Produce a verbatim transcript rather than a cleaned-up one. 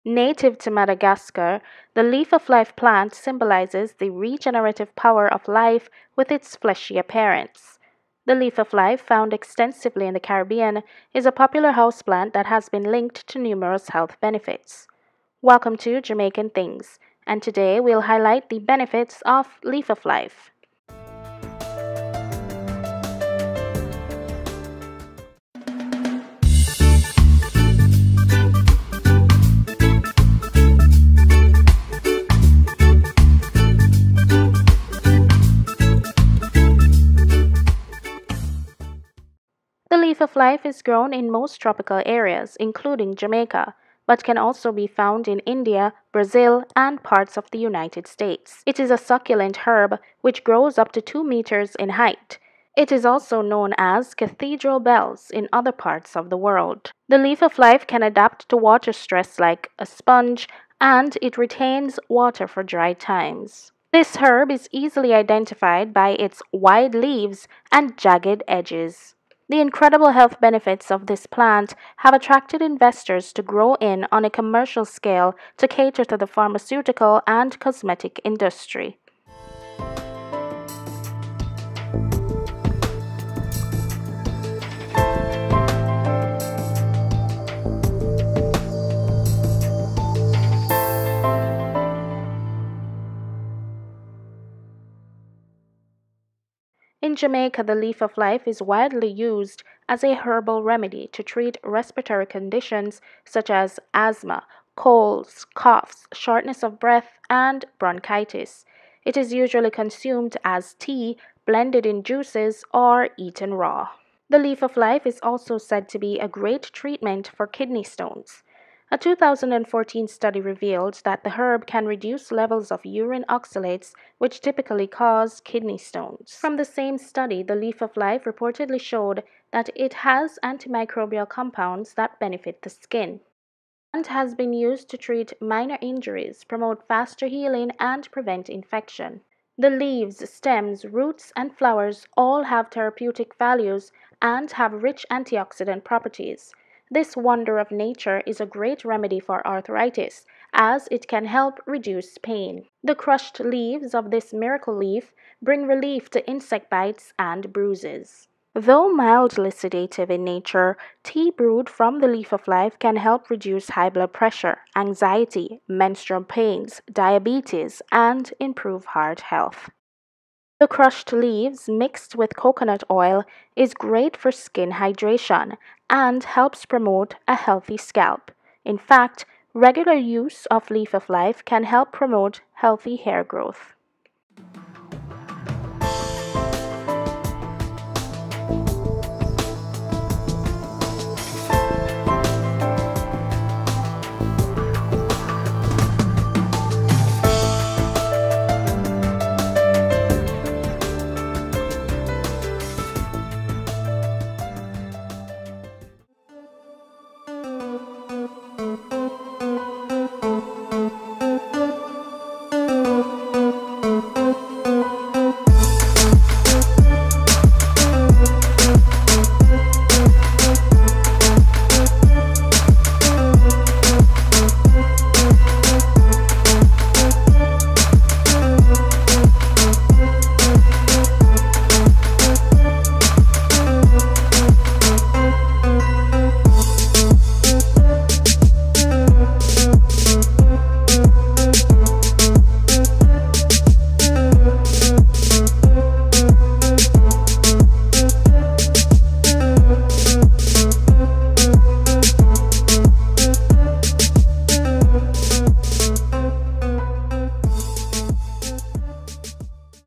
Native to Madagascar, the leaf of life plant symbolizes the regenerative power of life with its fleshy appearance. The leaf of life, found extensively in the Caribbean, is a popular houseplant that has been linked to numerous health benefits. Welcome to Jamaican Things, and today we'll highlight the benefits of leaf of life. The leaf of life is grown in most tropical areas, including Jamaica, but can also be found in India, Brazil, and parts of the United States. It is a succulent herb which grows up to two meters in height. It is also known as cathedral bells in other parts of the world. The leaf of life can adapt to water stress like a sponge, and it retains water for dry times. This herb is easily identified by its wide leaves and jagged edges. The incredible health benefits of this plant have attracted investors to grow in on a commercial scale to cater to the pharmaceutical and cosmetic industry. In Jamaica, the leaf of life is widely used as a herbal remedy to treat respiratory conditions such as asthma, colds, coughs, shortness of breath, and bronchitis. It is usually consumed as tea, blended in juices, or eaten raw. The leaf of life is also said to be a great treatment for kidney stones. A two thousand fourteen study revealed that the herb can reduce levels of urine oxalates, which typically cause kidney stones. From the same study, the leaf of life reportedly showed that it has antimicrobial compounds that benefit the skin, and has been used to treat minor injuries, promote faster healing, and prevent infection. The leaves, stems, roots, and flowers all have therapeutic values and have rich antioxidant properties. This wonder of nature is a great remedy for arthritis, as it can help reduce pain. The crushed leaves of this miracle leaf bring relief to insect bites and bruises. Though mildly sedative in nature, tea brewed from the leaf of life can help reduce high blood pressure, anxiety, menstrual pains, diabetes, and improve heart health. The crushed leaves mixed with coconut oil is great for skin hydration and helps promote a healthy scalp. In fact, regular use of leaf of life can help promote healthy hair growth.